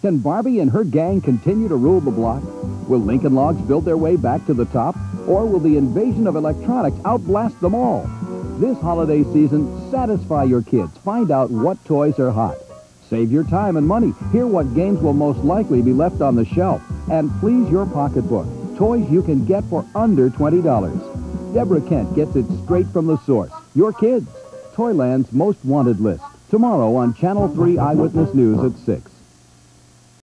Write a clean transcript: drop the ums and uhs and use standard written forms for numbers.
Can Barbie and her gang continue to rule the block? Will Lincoln Logs build their way back to the top? Or will the invasion of electronics outblast them all? This holiday season, satisfy your kids. Find out what toys are hot. Save your time and money. Hear what games will most likely be left on the shelf. And please your pocketbook. Toys you can get for under $20. Deborah Kent gets it straight from the source. Your kids. Toyland's Most Wanted List. Tomorrow on Channel 3 Eyewitness News at 6.